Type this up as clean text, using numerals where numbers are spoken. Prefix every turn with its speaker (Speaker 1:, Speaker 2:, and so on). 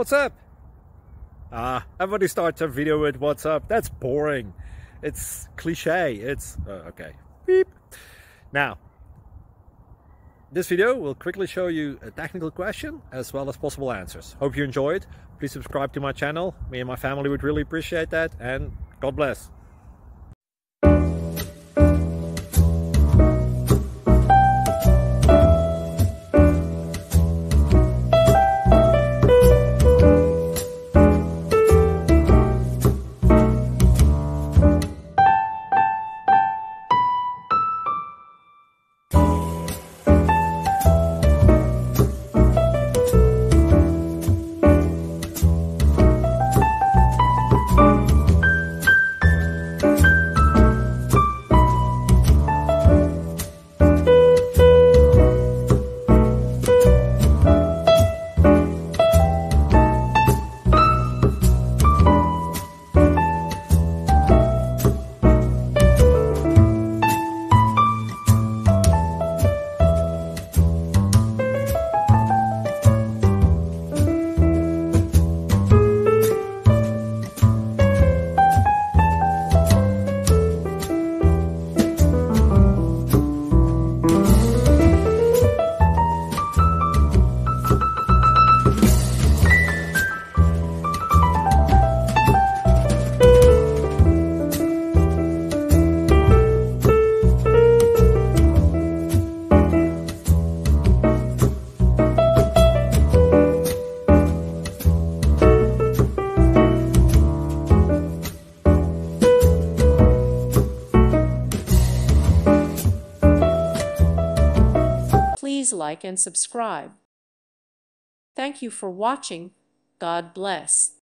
Speaker 1: What's up? Everybody starts a video with what's up. That's boring. It's cliche. It's okay. Beep. Now, this video will quickly show you a technical question as well as possible answers. Hope you enjoyed. Please subscribe to my channel. Me and my family would really appreciate that, and God bless.
Speaker 2: Please like and subscribe. Thank you for watching. God bless.